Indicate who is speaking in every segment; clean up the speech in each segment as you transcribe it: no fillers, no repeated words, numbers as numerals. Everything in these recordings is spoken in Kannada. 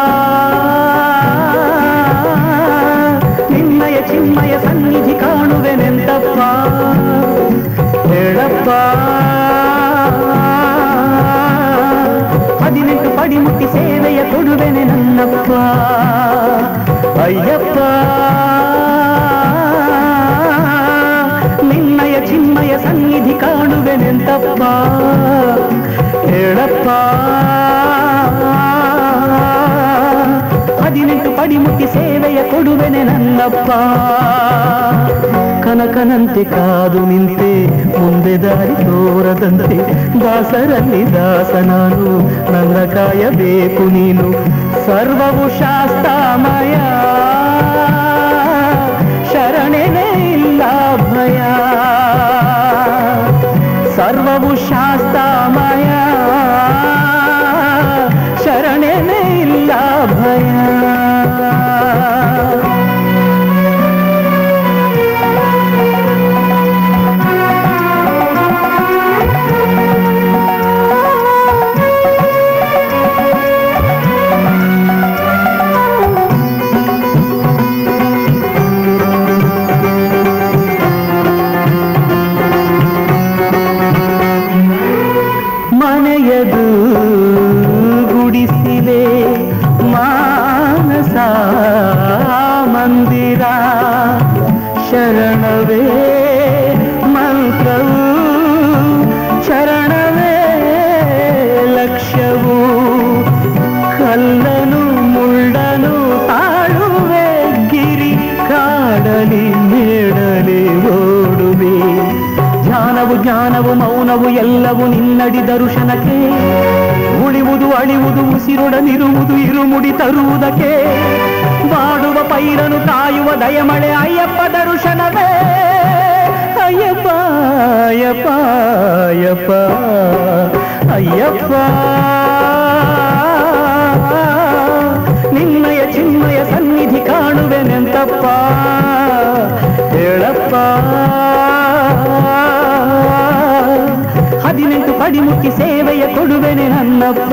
Speaker 1: ನಿನ್ನಯ ಚಿನ್ಮಯ ಸನ್ನಿಧಿ ಕಾಣುವೆನೆಂತಪ್ಪ ಹೇಳಪ್ಪ 18 ಪಡಿ ಮುಟ್ಟಿ ಸೇವೆಯ ಕೊಡುವೆನೆ ನನ್ನಪ್ಪ ಅಯ್ಯಪ್ಪ ನಿನ್ನಯ ಚಿನ್ಮಯ ಸನ್ನಿಧಿ ಕಾಣುವೆನೆಂತಪ್ಪ ಹೇಳಪ್ಪ 18 ಪಡಿ ಮುಟ್ಟಿ ಸೇವೆಯ ಕೊಡುವೆನೆ ನನ್ನಪ್ಪ ಕನಕನಂತೆ ಕಾದು ನಿಂತೆ ಮುಂದೆ ದಾರಿ ತೋರದಂತೆ ದಾಸರಲ್ಲಿ ದಾಸ ನಾನು ನನ್ನ ಕಾಯಬೇಕು ನೀನು ಸರ್ವವು ಶಾಸ್ತಾಮಯ ಶರಣೆನೇ ಇಲ್ಲ ಭಯ ಸರ್ವವು ಶಾಸ್ತಾಮಯ ಶರಣೆನೇ ಇಲ್ಲ ಭಯ ಮನೆಯದು ಗುಡಿಸಿಲೆ ಮಾನಸ ಮಂದಿರ ಶರಣವೇ ಮಂತ್ರವು ಶರಣವೇ ಲಕ್ಷ್ಯವು ಕಲ್ಲನು ಮುಳ್ಳನು ತಾಳುವೆ ಗಿರಿ ಕಾಡಲಿ ಮೇಡಲಿ ಓಡುವೆ ಧ್ಯಾನವು ಜ್ಞಾನವು ಮೌನವು ಎಲ್ಲವೂ ನಿನ್ನಡಿ ದರ್ಶನಕ್ಕೆ ಉಳಿವುದು ಅಳಿವುದು ಉಸಿರೊಡನಿರುವುದು ಇರುಮುಡಿ ತರುವುದಕ್ಕೆ ಬಾಡುವ ಪೈರನು ಕಾಯುವ ದಯಮಳೆ ಅಯ್ಯಪ್ಪ ದರ್ಶನವೇ ಅಯ್ಯಪ್ಪ ಅಯ್ಯಪ್ಪ ಅಯ್ಯಪ್ಪ ಅಯ್ಯಪ್ಪ ನಿನ್ನಯ ಚಿನ್ಮಯ ಸನ್ನಿಧಿ ಕಾಣುವೆನೆಂತಪ್ಪ ಹೇಳಪ್ಪ 18 ಪಡಿ ಮುಟ್ಟಿ ಸೇವೆಯ ಕೊಡುವೆನೆ ನನ್ನಪ್ಪ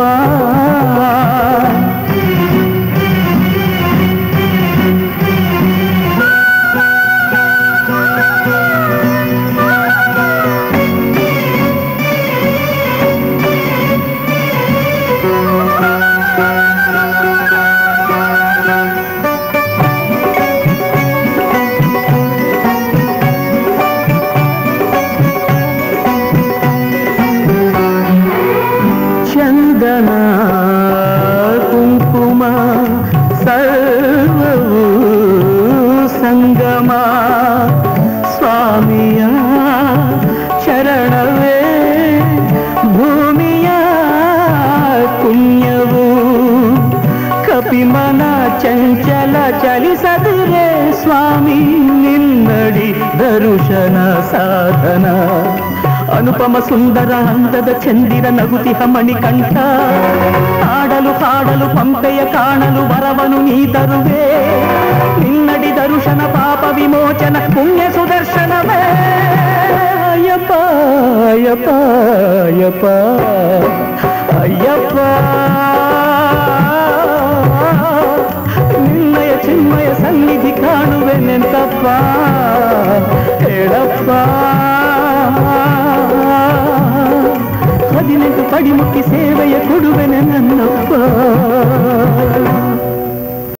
Speaker 1: ಚಂದನ ಕುಂಕುಮ ಸರ್ವವು ಸಂಗಮ ಸ್ವಾಮಿಯ ಚರಣವೇ ಭೂಮಿಯ ಪುಣ್ಯವು ಕಪಿಮನ ಚಂಚಲ ಚಲಿಸದಿರೆ ಸ್ವಾಮಿ ನಿನ್ನಡಿ ದರ್ಶನ ಸಾಧನ ಅನುಪಮ ಸುಂದರ ಅಂದದ ಚಂದಿರ ನಗುತಿಹ ಮಣಿಕಂಠ ಆಡಲು ಹಾಡಲು ಪಂಪೆಯ ಕಾಣಲು ವರವನು ನೀ ತರುವೆ ನಿನ್ನಡಿ ದರ್ಶನ ಪಾಪ ವಿಮೋಚನ ಪುಣ್ಯ ಸುದರ್ಶನವೇ ಅಯ್ಯಪ್ಪ ಅಯ್ಯಪ್ಪ ಅಯ್ಯಪ್ಪ ಅಯ್ಯಪ್ಪ ನಿನ್ನಯ ಚಿನ್ಮಯ ಸನ್ನಿಧಿ ಕಾಣುವೆನೆಂತಪ್ಪ ಹೇಳಪ್ಪ 18 ಪಡಿ ಮುಟ್ಟಿ ಸೇವೆಯ ಕೊಡುವೆನೆ ನನ್ನಪ್ಪ